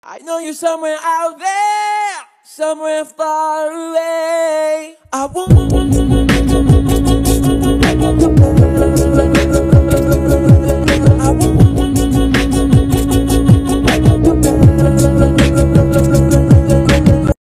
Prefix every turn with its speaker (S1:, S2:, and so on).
S1: I know you're somewhere out there, somewhere far away.